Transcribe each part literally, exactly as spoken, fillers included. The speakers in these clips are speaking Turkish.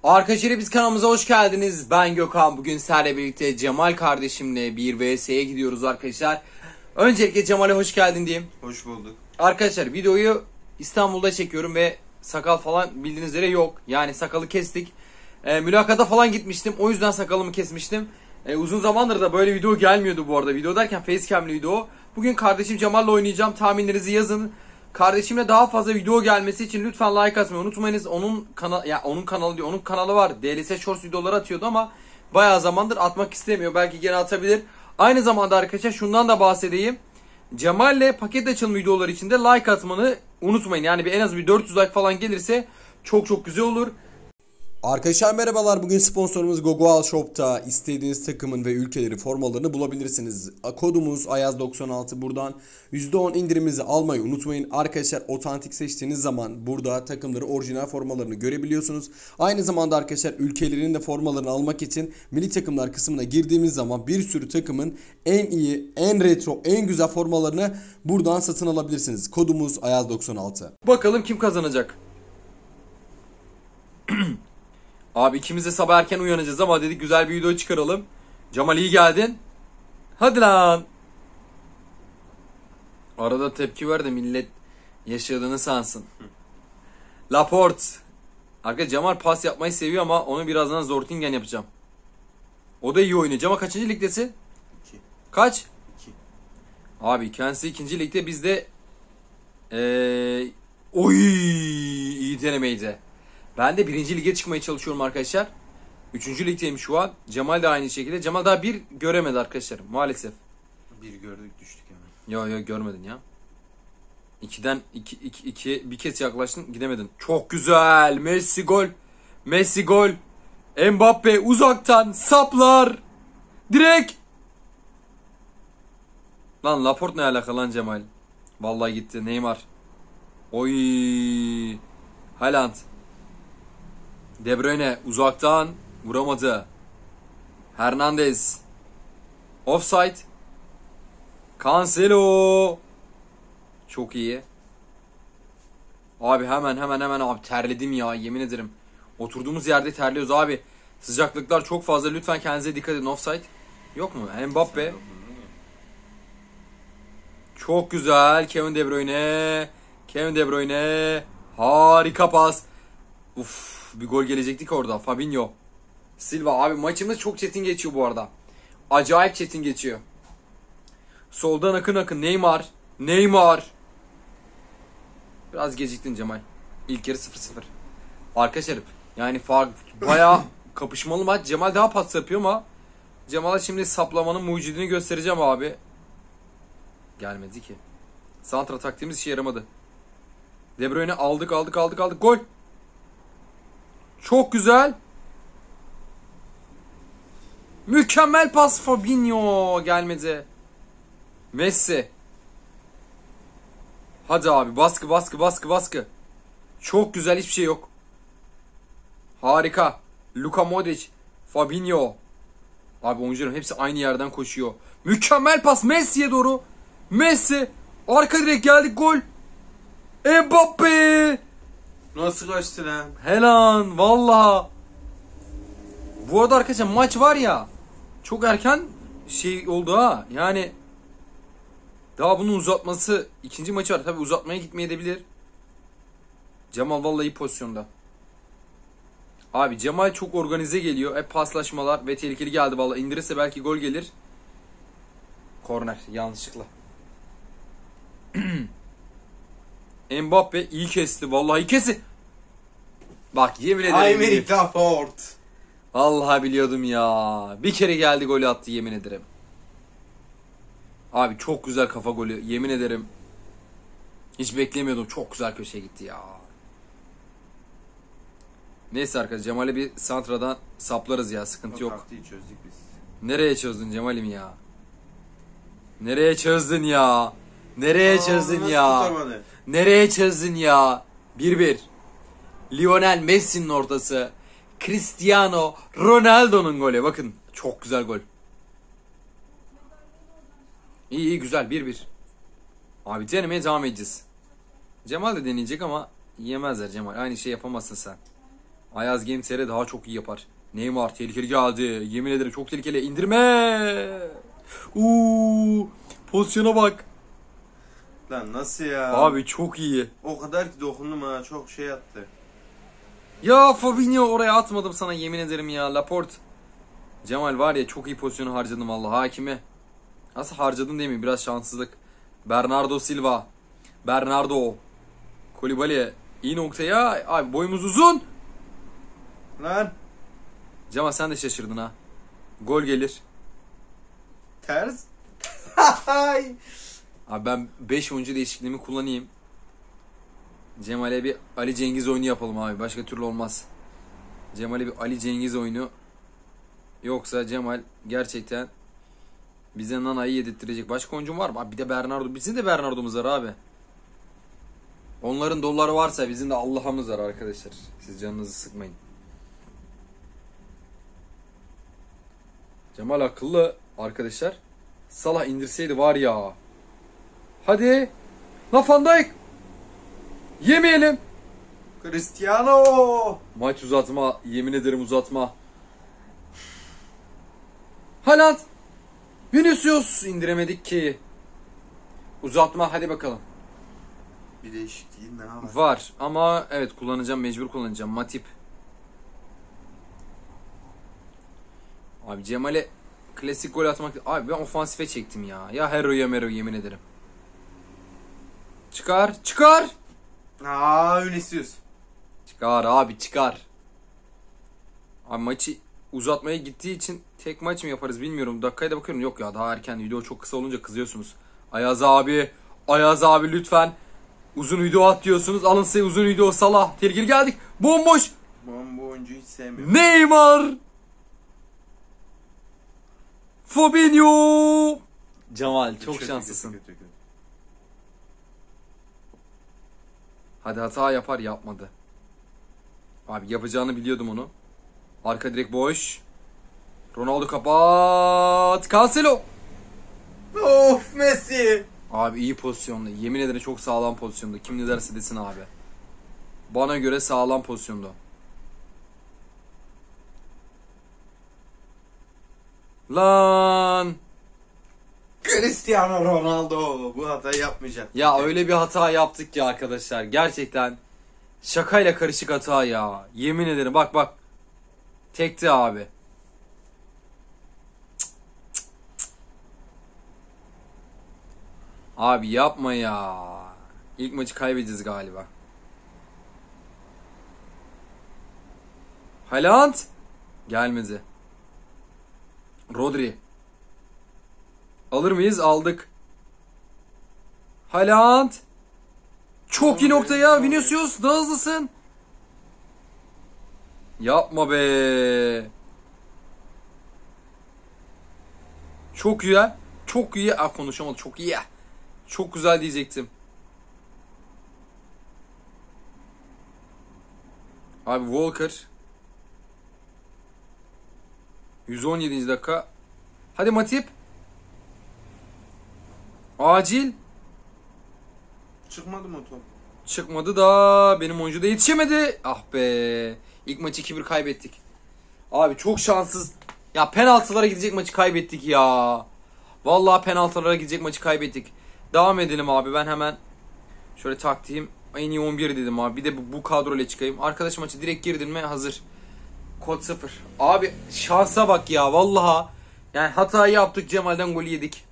Arkadaşlar biz kanalımıza hoş geldiniz. Ben Gökhan. Bugün sizlerle birlikte Cemal kardeşimle bir vs'ye gidiyoruz arkadaşlar. Öncelikle Cemal'e hoş geldin diyeyim. Hoş bulduk. Arkadaşlar videoyu İstanbul'da çekiyorum ve sakal falan bildiğiniz üzere yok. Yani sakalı kestik. E, mülakata falan gitmiştim. O yüzden sakalımı kesmiştim. E, uzun zamandır da böyle video gelmiyordu bu arada. Video derken facecam'li video. Bugün kardeşim Cemal'la oynayacağım. Tahminlerinizi yazın. Kardeşimle daha fazla video gelmesi için lütfen like atmayı unutmayınız. Onun kanal ya onun kanalı diyor. Onun kanalı var. D L S Shorts videoları atıyordu ama bayağı zamandır atmak istemiyor. Belki gene atabilir. Aynı zamanda arkadaşlar şundan da bahsedeyim. Cemal'le paket açılım videoları için de like atmanı unutmayın. Yani bir en az bir dört yüz like falan gelirse çok çok güzel olur. Arkadaşlar merhabalar. Bugün sponsorumuz Gogoal Shop'ta istediğiniz takımın ve ülkeleri formalarını bulabilirsiniz. Kodumuz Ayaz doksan altı. Buradan yüzde on indiriminizi almayı unutmayın. Arkadaşlar otantik seçtiğiniz zaman burada takımları orijinal formalarını görebiliyorsunuz. Aynı zamanda arkadaşlar ülkelerin de formalarını almak için milli takımlar kısmına girdiğimiz zaman bir sürü takımın en iyi, en retro, en güzel formalarını buradan satın alabilirsiniz. Kodumuz Ayaz doksan altı. Bakalım kim kazanacak? Abi ikimiz de sabah erken uyanacağız ama dedik güzel bir video çıkaralım. Cemal iyi geldin. Hadi lan. Arada tepki ver de millet yaşadığını sansın. Laporte. Arkadaşlar Cemal pas yapmayı seviyor ama onu birazdan Zortingen yapacağım. O da iyi oynuyor. Cemal kaçıncı ligdesin? iki. Kaç? iki. Abi kendisi ikinci ligde, biz de ee, oy iyi denemeydi. Ben de birinci lige çıkmaya çalışıyorum arkadaşlar. Üçüncü ligdeyim şu an. Cemal de aynı şekilde. Cemal daha bir göremedi arkadaşlar maalesef. Bir gördük düştük hemen. Yo yo görmedin ya. İkiden iki, iki, iki bir kez yaklaştın gidemedin. Çok güzel. Messi gol. Messi gol. Mbappe uzaktan saplar. Direkt. Lan Laporte ne alaka lan Cemal? Vallahi gitti. Neymar. Oy. Haaland. De Bruyne uzaktan vuramadı. Hernandez. Offside. Cancelo. Çok iyi. Abi hemen hemen hemen abi terledim ya, yemin ederim. Oturduğumuz yerde terliyoruz abi. Sıcaklıklar çok fazla, lütfen kendinize dikkat edin. Offside. Yok mu? Mbappe. Çok güzel. Kevin De Bruyne. Kevin De Bruyne. Harika pas. Uf. Bir gol gelecekti ki orada. Fabinho. Silva. Abi maçımız çok çetin geçiyor bu arada. Acayip çetin geçiyor. Soldan akın akın. Neymar. Neymar. Biraz geciktin Cemal. İlk yarı sıfır sıfır. Arkadaşlar yani fark bayağı kapışmalı maç. Cemal daha pas yapıyor ama Cemal'a şimdi saplamanın mucidini göstereceğim abi. Gelmedi ki. Santra taktiğimiz işe yaramadı. De Bruyne aldık aldık aldık aldık. Gol. Çok güzel. Mükemmel pas Fabinho, gelmedi. Messi. Hadi abi baskı baskı baskı baskı. Çok güzel, hiçbir şey yok. Harika. Luka Modric. Fabinho. Abi oyuncuların hepsi aynı yerden koşuyor. Mükemmel pas Messi'ye doğru. Messi. Arka direk geldik, gol. Mbappe. Nasıl kaçtı lan? Helan vallahi. Bu arada arkadaşlar maç var ya, çok erken şey oldu ha. Yani daha bunun uzatması, ikinci maçı var. Tabi uzatmaya gitmeyebilir. Cemal vallahi pozisyonda. Abi Cemal çok organize geliyor. Hep paslaşmalar ve tehlikeli geldi vallahi. İndirirse belki gol gelir. Korner yanlışlıkla. Mbappe iyi kesti. Vallahi iyi kesti. Bak yemin ederim. Aymeric Laporte. Vallahi biliyordum ya. Bir kere geldi golü attı, yemin ederim. Abi çok güzel kafa golü, yemin ederim. Hiç beklemiyordum. Çok güzel köşeye gitti ya. Neyse arkadaşlar Cemal'e bir santradan saplarız ya, sıkıntı yok. Taktiği çözdük biz. Nereye çözdün Cemal'im ya? Nereye çözdün ya? Nereye Aa, çözdün nasıl ya? tutamadı? Nereye çözdün ya? bir bir. Lionel Messi'nin ortası. Cristiano Ronaldo'nun golü. Bakın çok güzel gol. İyi iyi güzel, bir bir. Abi denemeye devam edeceğiz. Cemal de deneyecek ama yemezler Cemal. Aynı şey yapamazsın sen. Ayaz Game T R daha çok iyi yapar. Neymar tehlikeli geldi. Yemin ederim çok tehlikeli. İndirme. Uuu. Pozisyona bak. Lan nasıl ya? Abi çok iyi. O kadar ki dokundum ha. Çok şey attı. Ya Fabinho oraya atmadım sana yemin ederim ya. Laporte. Cemal var ya çok iyi pozisyonu harcadım vallahi hakime. Nasıl harcadın değil mi? Biraz şanssızlık. Bernardo Silva. Bernardo. Koulibaly. İyi noktaya. Abi boyumuz uzun. Lan. Cemal sen de şaşırdın ha. Gol gelir. Ters. Abi ben beş oyuncu değişikliğimi kullanayım. Cemal'e bir Ali Cengiz oyunu yapalım abi. Başka türlü olmaz. Cemal'e bir Ali Cengiz oyunu. Yoksa Cemal gerçekten bize nanayı yedirttirecek. Başka oyuncum var mı? Abi bir de Bernardo. Bizim de Bernardo'muz var abi. Onların doları varsa bizim de Allah'ımız var arkadaşlar. Siz canınızı sıkmayın. Cemal akıllı arkadaşlar. Salah indirseydi var ya. Hadi. La Van Dijk. Yemeyelim. Cristiano. Maç uzatma. Yemin ederim uzatma. Haaland. Vinicius. indiremedik ki. Uzatma hadi bakalım. Bir değişikliğin daha var. Var ama evet kullanacağım. Mecbur kullanacağım. Matip. Abi Cemal'e klasik gol atmak... Abi ben ofansife çektim ya. Ya hero ya mero yemin ederim. Çıkar. Çıkar. Aa Vinicius. Çıkar abi çıkar. Abi maçı uzatmaya gittiği için tek maç mı yaparız bilmiyorum. Dakikaya da bakıyorum. Yok ya daha erken. Video çok kısa olunca kızıyorsunuz. Ayaz abi. Ayaz abi lütfen. Uzun video at diyorsunuz. Alın size uzun video. Salah. Tehlikeli geldik. Bomboş. Ben bu oyuncuyu hiç sevmiyorum. Neymar. Fabinho. Cemal çok Kötü, şanslısın. kötü, kötü, kötü. Hadi hata yapar yapmadı. Abi yapacağını biliyordum onu. Arka direkt boş. Ronaldo kapat. Cancelo. Of Messi. Abi iyi pozisyonda. Yemin ederim çok sağlam pozisyonda. Kim ne derse desin abi. Bana göre sağlam pozisyonda. Lan. Cristiano Ronaldo bu hatayı yapmayacak. Ya öyle bir hata yaptık ki arkadaşlar. Gerçekten şakayla karışık hata ya. Yemin ederim bak bak. Tekti abi. Abi yapma ya. İlk maçı kaybedeceğiz galiba. Haaland gelmedi. Rodri. Alır mıyız? Aldık. Haaland. Çok iyi noktaya. Vinicius daha hızlısın. Yapma be. Çok iyi. Çok iyi. Ah konuşamadım. Çok iyi. Çok güzel diyecektim. Abi Walker. yüz on yedinci dakika. Hadi Matip. Acil. Çıkmadı mı top? Çıkmadı da benim oyuncu da yetişemedi. Ah be. İlk maçı iki bir kaybettik. Abi çok şanssız. Ya penaltılara gidecek maçı kaybettik ya. Vallahi penaltılara gidecek maçı kaybettik. Devam edelim abi. Ben hemen şöyle taktiğim en iyi on bir dedim abi. Bir de bu, bu kadroyla çıkayım. Arkadaş maçı direkt girdin mi hazır. Kod sıfır. Abi şansa bak ya vallahi. Yani hata yaptık Cemal'den golü yedik.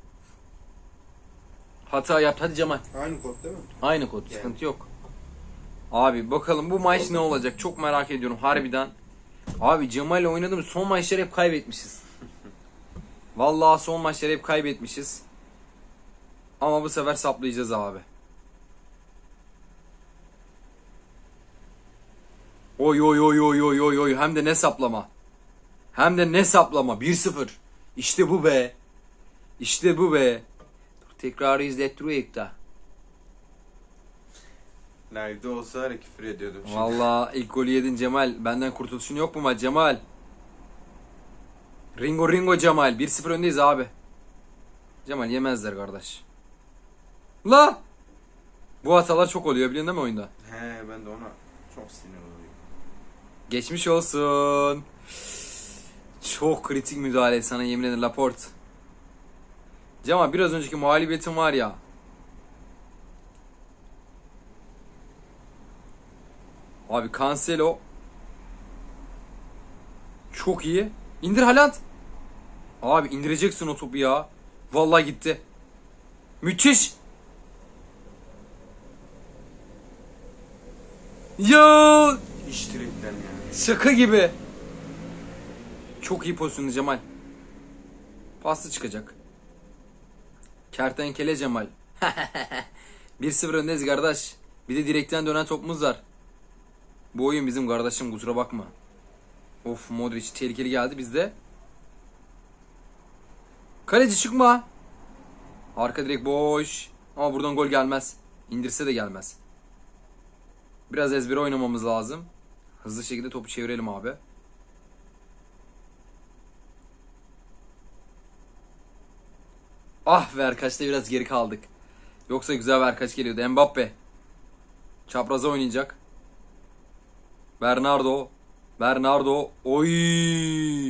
Hata yaptı. Hadi Cemal. Aynı kod değil mi? Aynı kod. Yani. Sıkıntı yok. Abi bakalım bu maç ne olacak? Çok merak ediyorum harbiden. Abi Cemal'le oynadığımız son maçları hep kaybetmişiz. Vallahi son maçları hep kaybetmişiz. Ama bu sefer saplayacağız abi. Oy oy oy oy oy oy oy. Hem de ne saplama. Hem de ne saplama. bir sıfır. İşte bu be. İşte bu be. Dur, tekrarı izlettireyim da. Live'de olsa var ya küfür ediyordum. şimdi. Vallahi ilk golü yedin Cemal. Benden kurtuluşun yok mu maç Cemal? Ringo Ringo Cemal. bir sıfır öndeyiz abi. Cemal yemezler kardeş. La! Bu hatalar çok oluyor biliyorsun değil mi oyunda? He ben de ona çok sinir oluyorum. Geçmiş olsun. Çok kritik müdahale sana yemin ederim Laporte. Cemal biraz önceki mağlubiyetin var ya. Abi Cancelo çok iyi. İndir Haaland. Abi indireceksin o topu ya. Vallahi gitti. Müthiş. Ya İş direkten ya. şaka gibi. Çok iyi pozisyondu Cemal. Paslı çıkacak. Kertenkele Cemal. bir sıfır öndeyiz kardeş. Bir de direkten dönen topumuz var. Bu oyun bizim kardeşim, kusura bakma. Of, Modric tehlikeli geldi bizde. Kaleci çıkma. Arka direkt boş. Ama buradan gol gelmez. İndirse de gelmez. Biraz ezbere oynamamız lazım. Hızlı şekilde topu çevirelim abi. Ah, Verkaç'ta biraz geri kaldık. Yoksa güzel Verkaç geliyordu. Mbappe. Çapraza oynayacak. Bernardo. Bernardo. Oy.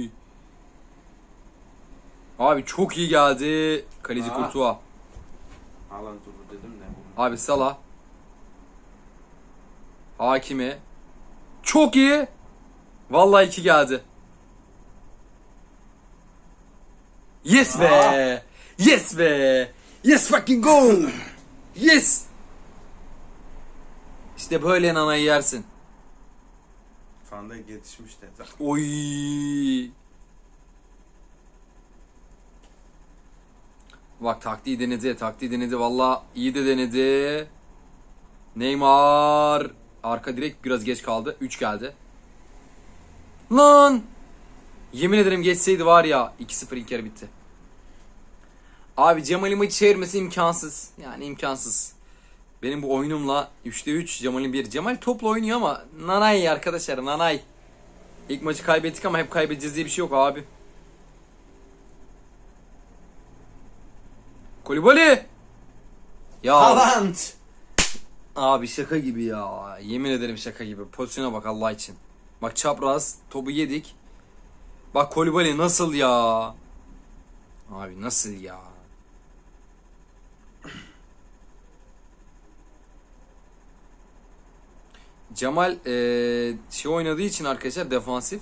Abi çok iyi geldi. Kaleci Aa. Courtois. Haaland vurdu dedim de. Abi Salah. Hakimi. Çok iyi. Vallahi iki geldi. Yes be. Yes be. Yes fucking go. Yes. İşte böyle nanayı yersin. Van Dijk yetişmiş de. Oy. Bak taktiği denedi, taktiği denedi. Vallahi iyi de denedi. Neymar. Arka direkt biraz geç kaldı. üç geldi. Lan. Yemin ederim geçseydi var ya, iki sıfır ilk yarı bitti. Abi Cemal'in maçı çevirmesi imkansız. Yani imkansız. Benim bu oyunumla üçte üç, Cemal'in bir. Cemal topla oynuyor ama nanay arkadaşlar, nanay. İlk maçı kaybettik ama hep kaybedeceğiz diye bir şey yok abi. Kolibali. Ya Haaland. abi şaka gibi ya. Yemin ederim şaka gibi. Pozisyona bak Allah için. Bak çapraz topu yedik. Bak Kolibali nasıl ya. Abi nasıl ya. Cemal ee, şey oynadığı için arkadaşlar, defansif.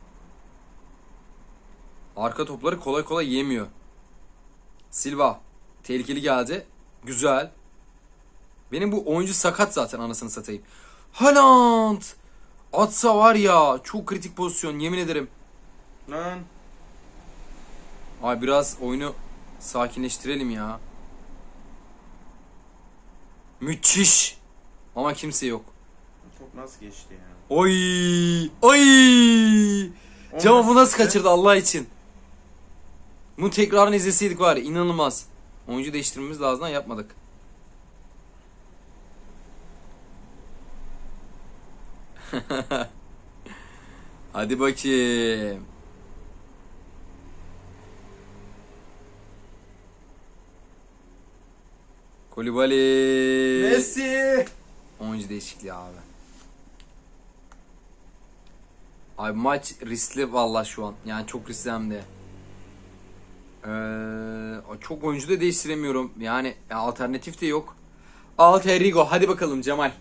Arka topları kolay kolay yemiyor. Silva tehlikeli geldi. Güzel. Benim bu oyuncu sakat zaten, anasını satayım. Haaland atsa var ya, çok kritik pozisyon yemin ederim. Lan. Abi biraz oyunu sakinleştirelim ya. Müthiş. Ama kimse yok. Çok nasıl geçti ya? Oy! Oy! Cemal bu nasıl kaçırdı Allah için? Bunu tekrarını izleseydik var ya, inanılmaz. Oyuncu değiştirmemiz lazım, yapmadık. Hadi bakayım. Kolibali. Messi. Oyuncu değişikliği abi. Abi maç riskli vallahi şu an. Yani çok riskli hem de. Ee, çok oyuncu da değiştiremiyorum. Yani alternatif de yok. Alter Ego. Hadi bakalım Cemal.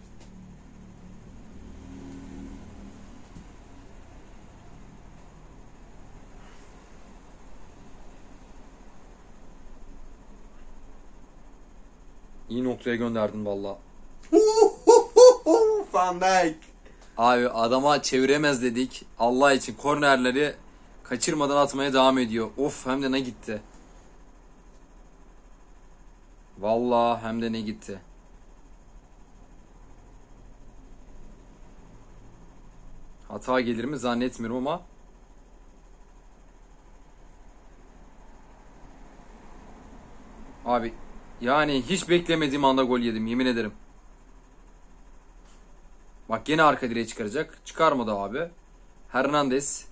İyi noktaya gönderdin vallahi. Van Dijk. Abi adama çeviremez dedik. Allah için kornerleri kaçırmadan atmaya devam ediyor. Of, hem de ne gitti. Vallahi hem de ne gitti. Hata gelir mi zannetmiyorum ama. Abi yani hiç beklemediğim anda gol yedim yemin ederim. Bak gene arka direğe çıkaracak. Çıkarmadı abi. Hernandez.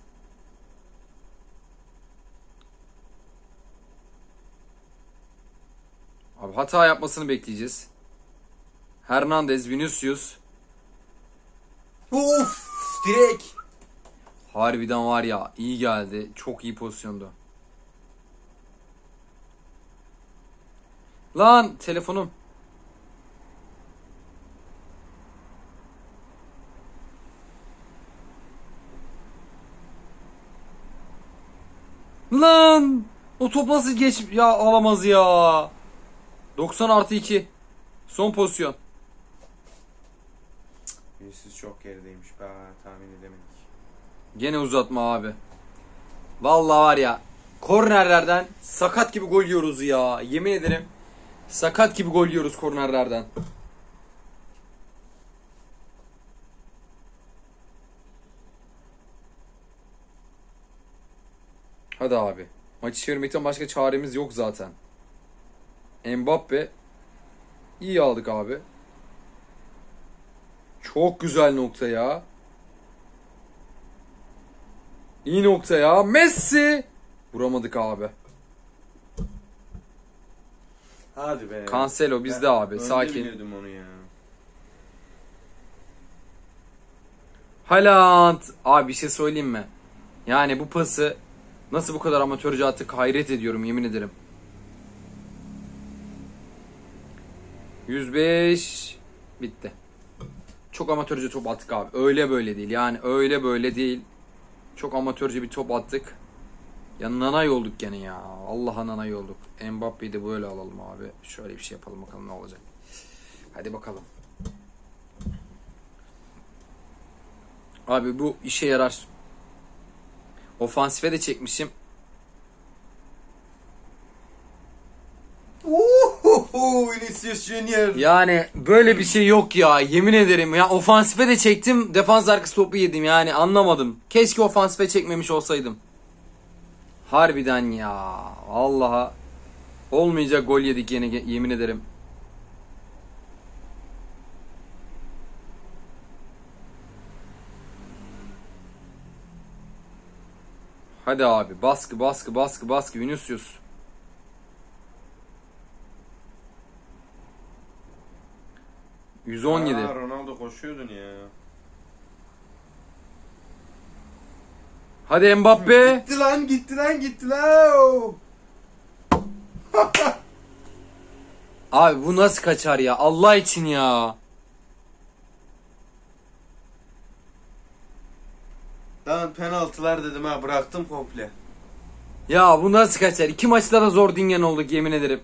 Abi hata yapmasını bekleyeceğiz. Hernandez, Vinicius. Uf, direkt. Harbiden var ya, iyi geldi. Çok iyi pozisyondu. Lan telefonum. Lan o top nasıl geç ya, alamaz ya. doksan artı iki. Son pozisyon. Vinicius çok gerideymiş. Be, tahmin edemedik. Gene uzatma abi. Vallahi var ya, kornerlerden sakat gibi gol yiyoruz ya. Yemin ederim sakat gibi gol yiyoruz kornerlerden. Hadi abi. Maçı çevirmekten başka çaremiz yok zaten. Mbappe iyi aldık abi. Çok güzel nokta ya. İyi nokta ya. Messi. Vuramadık abi. Hadi be. Cancelo bizde Ben abi. önde Sakin. bilirdim onu ya. Haaland. Abi bir şey söyleyeyim mi? Yani bu pası nasıl bu kadar amatörce attık, hayret ediyorum yemin ederim. yüz beş bitti. Çok amatörce top attık abi. Öyle böyle değil. Yani öyle böyle değil. Çok amatörce bir top attık. Ya nanay olduk gene ya. Allah'a nanay olduk. Mbappe'yi de böyle alalım abi. Şöyle bir şey yapalım bakalım ne olacak. Hadi bakalım. Abi bu işe yarar. Ofansife de çekmişim. Ohoho, Vinicius Junior. Yani böyle bir şey yok ya. Yemin ederim ya, ofansife de çektim. Defans arkası topu yedim yani, anlamadım. Keşke ofansife çekmemiş olsaydım. Harbiden ya. Allah'a olmayacak gol yedik yine, yemin ederim. Hadi abi, baskı baskı baskı baskı Vinicius. yüz on yedi. Aa, Ronaldo koşuyordun ya. Hadi Mbappe. Gitti lan gitti lan gitti lan. Abi bu nasıl kaçar ya? Allah için ya. Lan penaltılar dedim ha, bıraktım komple. Ya bu nasıl kaçar? İki maçta da zor dingen olduk yemin ederim.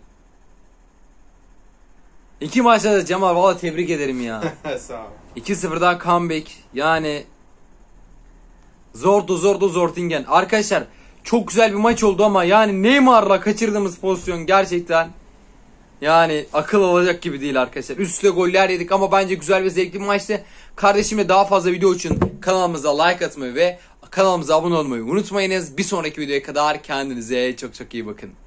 İki maçta da Cemal, valla tebrik ederim ya. Sağ ol. iki sıfırdan comeback. Yani zordu zordu Zortingen. Arkadaşlar çok güzel bir maç oldu ama yani Neymar'la kaçırdığımız pozisyon gerçekten yani akıl alacak gibi değil arkadaşlar. Üst üste goller yedik ama bence güzel ve zevkli bir maçtı. Kardeşime daha fazla video için kanalımıza like atmayı ve kanalımıza abone olmayı unutmayınız. Bir sonraki videoya kadar kendinize çok çok iyi bakın.